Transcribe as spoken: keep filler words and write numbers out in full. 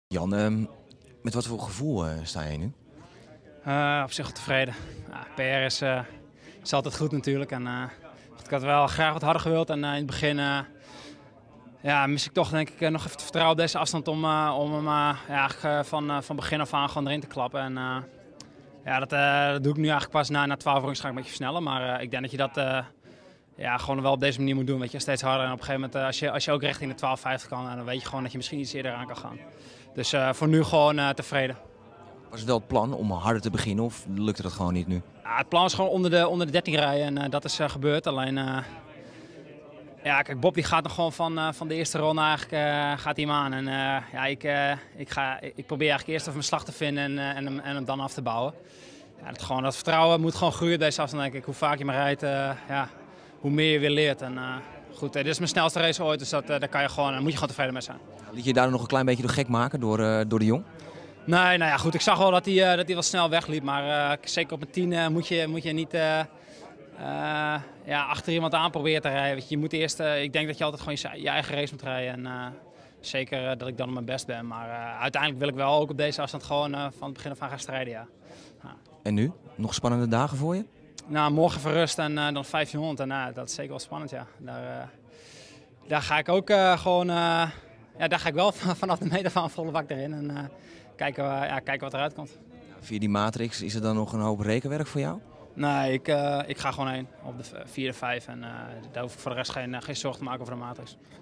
Jan, ehm, met wat voor gevoel eh, sta je nu? Uh, op zich wel tevreden. Ja, P R is, uh, is altijd goed natuurlijk. En, uh, ik had wel graag wat harder gewild. En uh, in het begin uh, ja, mis ik toch denk ik nog even het vertrouwen op deze afstand om, uh, om hem uh, ja, uh, van, uh, van begin af aan gewoon erin te klappen. En, uh, ja, dat, uh, dat doe ik nu eigenlijk pas na, na twaalf rondes ga ik een beetje versnellen. Maar uh, ik denk dat je dat uh, ja, gewoon wel op deze manier moet doen. Weet je, steeds harder. En op een gegeven moment, uh, als, je, als je ook richting de twaalf vijftig kan, uh, dan weet je gewoon dat je misschien iets eerder aan kan gaan. Dus uh, voor nu gewoon uh, tevreden. Was het wel het plan om harder te beginnen of lukte dat gewoon niet nu? Ja, het plan is gewoon onder de, onder de dertien rijden en uh, dat is uh, gebeurd. Alleen, uh, ja, kijk, Bob die gaat nog gewoon van, uh, van de eerste ronde eigenlijk uh, gaat hij hem aan. En uh, ja, ik, uh, ik, ga, ik probeer eigenlijk eerst even mijn slag te vinden en, uh, en, hem, en hem dan af te bouwen. Ja, dat, gewoon, dat vertrouwen moet gewoon groeien deze afstand, denk ik. Hoe vaak je maar rijdt, uh, ja, hoe meer je weer leert. En, uh, goed, uh, dit is mijn snelste race ooit, dus dat, uh, daar kan je gewoon, daar moet je gewoon tevreden mee zijn. Liet je daar nog een klein beetje door gek maken door, uh, door de Jong? Nee, nou ja, goed. Ik zag wel dat hij, uh, dat hij wel snel wegliep. Maar uh, zeker op een tien uh, moet, je, moet je niet uh, uh, ja, achter iemand aan proberen te rijden. Weet je, je moet eerst, uh, ik denk dat je altijd gewoon je, je eigen race moet rijden. En, uh, zeker uh, dat ik dan op mijn best ben. Maar uh, uiteindelijk wil ik wel ook op deze afstand gewoon uh, van het begin af aan gaan strijden. Ja. Ja. En nu? Nog spannende dagen voor je? Nou, morgen verrust en uh, dan vijftienhonderd. En uh, dat is zeker wel spannend, ja. Daar, uh, daar ga ik ook uh, gewoon... Uh, ja, daar ga ik wel vanaf de meter van volle bak erin. En, uh, Kijken, uh, ja, kijken wat eruit komt. Via die matrix, is er dan nog een hoop rekenwerk voor jou? Nee, ik, uh, ik ga gewoon heen op de vierde, vijf en uh, daar hoef ik voor de rest geen, uh, geen zorgen te maken over de matrix.